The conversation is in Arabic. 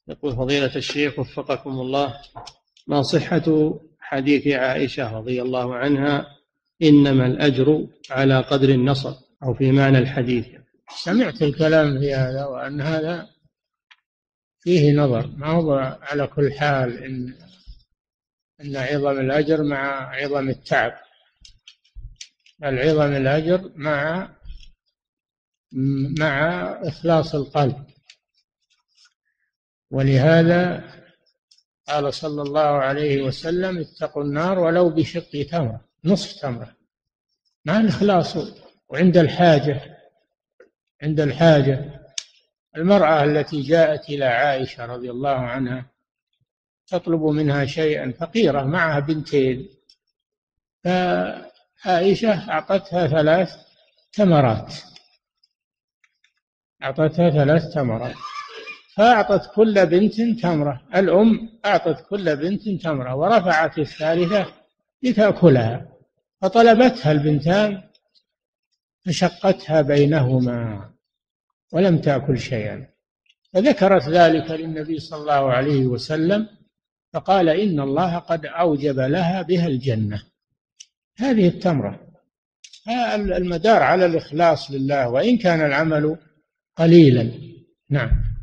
يقول فضيلة الشيخ وفقكم الله، ما صحة حديث عائشة رضي الله عنها إنما الأجر على قدر النصر، أو في معنى الحديث؟ سمعت الكلام في هذا، وأن هذا فيه نظر، ما هو على كل حال إن عظم الأجر مع عظم التعب، بل عظم الأجر مع إخلاص القلب. ولهذا قال صلى الله عليه وسلم: اتقوا النار ولو بشق تمرة، نصف تمرة، مع الإخلاص. وعند الحاجة المرأة التي جاءت إلى عائشة رضي الله عنها تطلب منها شيئا، فقيرة معها بنتين، فعائشة أعطتها 3 تمرات، فأعطت كل بنت تمرة. الأم أعطت كل بنت تمرة ورفعت الثالثة لتأكلها، فطلبتها البنتان فشقتها بينهما ولم تأكل شيئا، فذكرت ذلك للنبي صلى الله عليه وسلم، فقال: إن الله قد أوجب لها بها الجنة. هذه التمرة. المدار على الإخلاص لله وإن كان العمل قليلا. نعم.